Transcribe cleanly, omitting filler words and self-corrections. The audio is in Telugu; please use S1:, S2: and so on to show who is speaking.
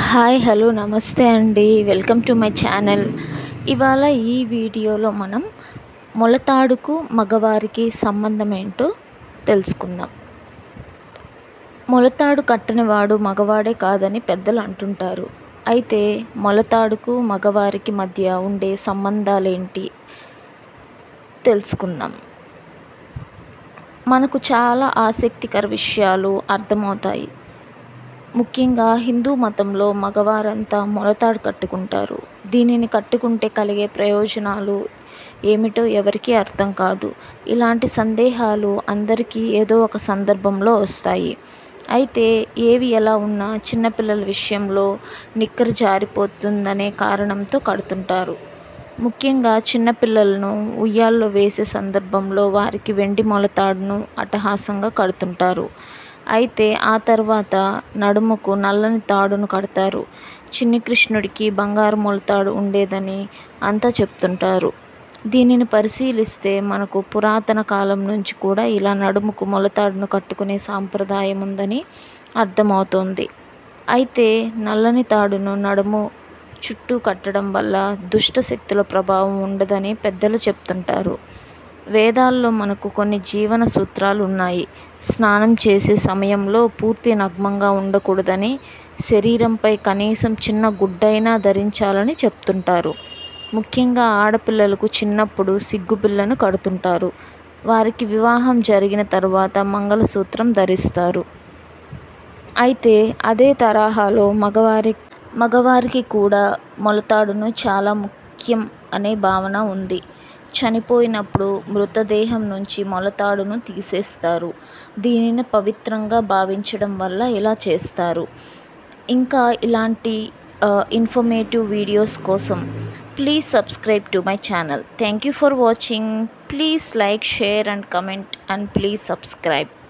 S1: హాయ్ హలో నమస్తే అండి. Welcome to my channel. ఇవాళ ఈ వీడియోలో మనం మొలతాడుకు మగవారికి సంబంధం ఏంటో తెలుసుకుందాం. మొలతాడు కట్టనివాడు మగవాడే కాదని పెద్దలు అంటుంటారు. అయితే మొలతాడుకు మగవారికి మధ్య ఉండే సంబంధాలేంటి తెలుసుకుందాం. మనకు చాలా ఆసక్తికర విషయాలు అర్థమవుతాయి. ముఖ్యంగా హిందూ మతంలో మగవారంతా మొలతాడు కట్టుకుంటారు. దీనిని కట్టుకుంటే కలిగే ప్రయోజనాలు ఏమిటో ఎవరికీ అర్థం కాదు. ఇలాంటి సందేహాలు అందరికీ ఏదో ఒక సందర్భంలో వస్తాయి. అయితే ఏవి ఎలా ఉన్నా చిన్నపిల్లల విషయంలో నిక్కరు జారిపోతుందనే కారణంతో కడుతుంటారు. ముఖ్యంగా చిన్నపిల్లలను ఉయ్యాల్లో వేసే సందర్భంలో వారికి వెండి మొలతాడును అట్టహాసంగా కడుతుంటారు. అయితే ఆ తర్వాత నడుముకు నల్లని తాడును కడతారు. చిన్ని కృష్ణుడికి బంగారు మొలతాడు ఉండేదని అంతా చెప్తుంటారు. దీనిని పరిశీలిస్తే మనకు పురాతన కాలం నుంచి కూడా ఇలా నడుముకు మొలతాడును కట్టుకునే సాంప్రదాయం ఉందని అర్థమవుతోంది. అయితే నల్లని తాడును నడుము చుట్టూ కట్టడం వల్ల దుష్ట శక్తుల ప్రభావం ఉండదని పెద్దలు చెప్తుంటారు. వేదాల్లో మనకు కొన్ని జీవన సూత్రాలు ఉన్నాయి. స్నానం చేసే సమయంలో పూర్తి నగ్నంగా ఉండకూడదని, శరీరంపై కనీసం చిన్న గుడ్డైనా ధరించాలని చెప్తుంటారు. ముఖ్యంగా ఆడపిల్లలకు చిన్నప్పుడు సిగ్గుపిల్లను కడుతుంటారు. వారికి వివాహం జరిగిన తర్వాత మంగళసూత్రం ధరిస్తారు. అయితే అదే తరహాలో మగవారికి కూడా మొలతాడును చాలా ముఖ్యం అనే భావన ఉంది. చనిపోయినప్పుడు మృతదేహం నుంచి మొలతాడును తీసేస్తారు. దీనిని పవిత్రంగా భావించడం వల్ల ఇలా చేస్తారు. ఇంకా ఇలాంటి ఇన్ఫర్మేటివ్ వీడియోస్ కోసం please subscribe to my channel. Thank you for watching. Please like, share and comment and please subscribe.